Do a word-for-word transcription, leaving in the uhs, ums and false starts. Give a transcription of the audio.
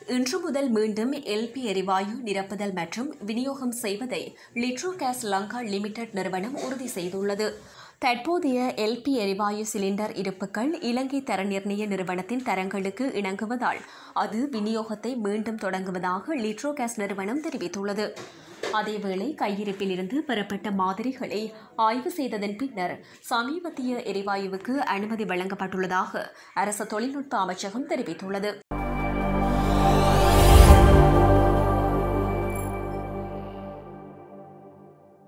இன்று முதல் மீண்டும் எல்பி எரிவாயு நிரப்புதல் மற்றும் விநியோகம் செய்வதை லிட்ரோ கேஸ் லங்கா லிமிடெட் நிறுவனம் உறுதி செய்துள்ளது. தற்போதைய எல்பி எரிவாயு சிலிண்டர் இருப்புகள் இலங்கை தர நிர்ணய நிறுவனத்தின் தரங்களுக்கு இணங்குவதால் அது விநியோகத்தை மீண்டும் தொடங்குவதாக லிட்ரோ கேஸ் நிறுவனம் தெரிவித்துள்ளது. அதேவேளை கையிருப்பில் இருந்து பெறப்பட்ட மாதிரிகளை ஆய்வு செய்ததன் பின்னர் சமீபத்திய எரிவாயுவுக்கு அனுமதி வழங்கப்பட்டுள்ளதாக அரசு தொழில்நுட்ப அமைச்சகம் தெரிவித்துள்ளது.